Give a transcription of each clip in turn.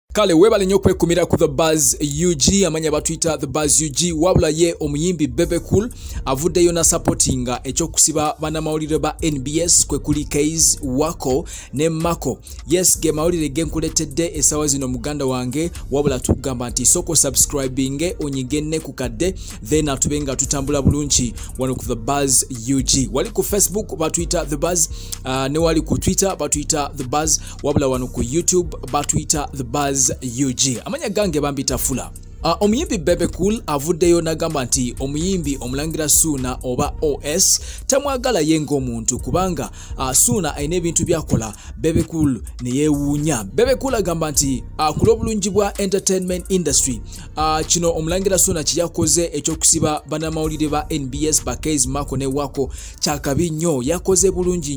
Kale webale nnyo okwekumira ku The Buzz UG amanya batuyita The Buzz UG wabula ye omuyimbi Bebe Cool avuddeyo na supportinga ekyokusiba bannamawulire ba NBS kwe kuli Keys Wako ne Mako. Yes ge mawulire genkuletedde esawa zino muganda wange wabula tugamba nti soko subscribing onyigenne ku kadde then atubenga tutambula bulungi wano ku The Buzz UG. Wali ku Facebook batuyita The Buzz ne wali ku Twitter batuyita The Buzz wabula wano ku YouTube batuyita The Buzz UG. Amanya gange bambita fula. Omuyimbi Bebe Cool avuddeyo nagamba nti omuyimbi omulangira Suna oba OS tamwagala yengo omuntu kubanga Suna ayina ebintu byakola Bebe Cool ne yeewuunya. Bebe Cool agamba nti ku bulungi bwa entertainment industry kino omulangira Suna kiyakoze ekyokusiba bannamawulire ba NBS ba Keys Mako ne Wako kyakabi nnyo, yakoze bulungi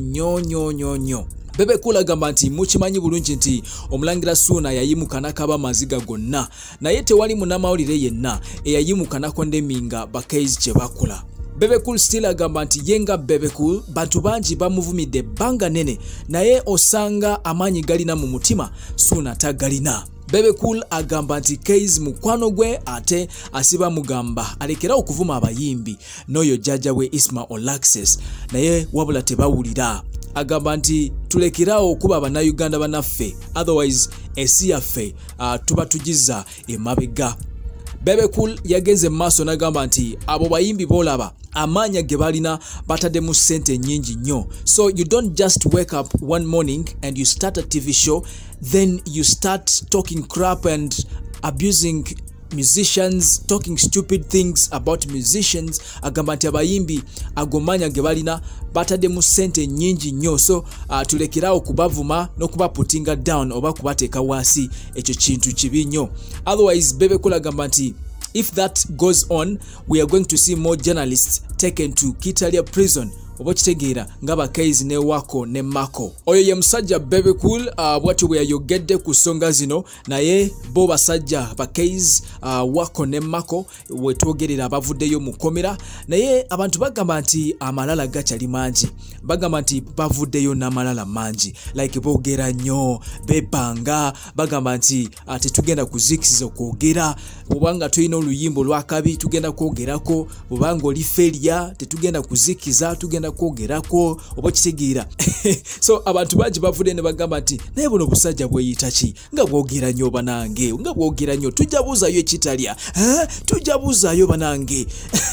nnyo. Bebe Cool agamba nti mukimanyi bulungi nti omulangira Suna yayimuka nakaba maziga gonna naye tewali munnamawulire yenna eyayimuka nakondeminga ba Keys kye bakola. Bebe Cool still agamba nti yenga Bebe Cool bantu bangi bamuvumidde banga nene naye osanga amanyi galina mu mutima Suna tagalina. Bebe Cool agamba nti Keys mukwano gwe ate asiba mugamba alekera okuvuma abayimbi n'oyo jjajja we Isma Olaxes naye wabula tebawulira. Agamba nti tulekerawo okuba bannayuganda banaffe otherwise esi yaffe tuba tugiza emabega. Bebe Cool yagenze maaso nagamba nti abo bayimbi bolaba amanya ge balina batadde mu ssente nnyingi nnyo. So you don't just wake up one morning and you start a TV show then you start talking crap and abusing musicians, talking stupid things about musicians. Agamba nti abayimbi agomanya ge balina batadde mu ssente nnyingi nnyo, so tulekerawo kubavuma n'okubaputinga down oba kubateeka wansi, ekyo kintu kibi nnyo. Otherwise Bebe Cool agamba nti if that goes on we are going to see more journalists taken to Kitalia prison oba kitegeera ngaba Keys ne Wako ne Mako. Oyo ye musajja Bebe Cool bwatyo bwe yayogedde ku ssonga zino naye bo basajja ba Keys Wako ne Mako wetwogerera abavuddeyo mu komera naye abantu bagamba nti amalala gakyali mangi, bagamba nti bavuddeyo n'amalala mangi like boogera nnyo bepanga, bagamba nti tetugenda kuzikiriza okwogera, bwobanga tulina oluyimbo lwakabi tugenda kwogerako, bwobanga oli feria tetugenda kuzikiza tugenda kwogerako oba kitegeera. So abantu bangi bavudde ne bagamba nti naye buno busajja bweyita ki nga bwogera nnyo banange, nga bwogera nnyo tujja buuzayo ekitalya, tujja buuzayo banange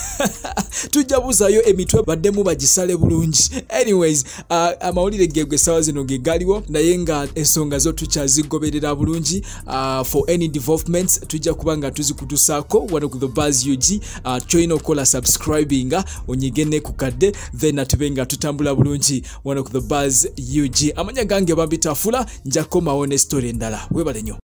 tujja buuzayo emitwe baddemu bagisale bulungi. Anyways amawulire gegwe sawa zino ge galiwo naye nga ensonga zo tukyazigoberera bulungi. For any developments tujja kubanga tuzikutusaako wano ku The Buzz UG. Choino kola subscribing onyigenne ku kadde then tubenga tutambula bulungi wano ku The Buzz UG. Amanya gange bambita fula njakoma one story endala. Webale nnyo.